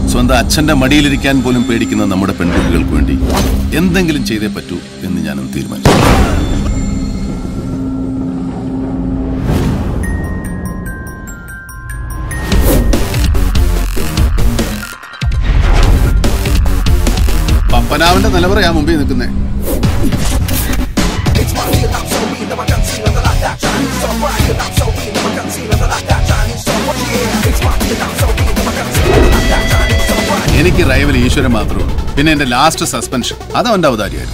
സ്വന്തം അച്ഛന്റെ മടിയിലിരിക്കാൻ പോലും പേടിക്കുന്ന നമ്മുടെ പെൺകുട്ടികൾക്ക് വേണ്ടി എന്തെങ്കിലും ചെയ്തേ പറ്റൂ എന്ന് ഞാനും തീരുമാനിച്ചു. പപ്പനാവന്റെ നിലവറയാ മുമ്പിൽ നിൽക്കുന്നേ. എനിക്ക് റൈവൽ ഈശ്വരൻ മാത്രമേ. പിന്നെ എന്റെ ലാസ്റ്റ് സസ്പെൻഷൻ അതവന്റെ അവതാരിയായിരുന്നു.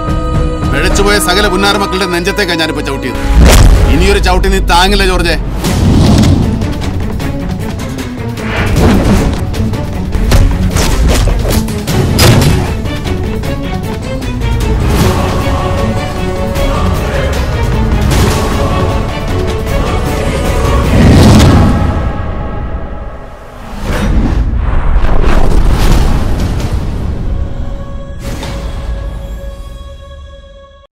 പിഴച്ചുപോയ സകല പുന്നാര മക്കളുടെ നെഞ്ചത്തേക്കാണ് ഞാനിപ്പോ ചവിട്ടിയത്. ഇനിയൊരു ചവിട്ടി നീ താങ്ങില്ല ജോർജെ.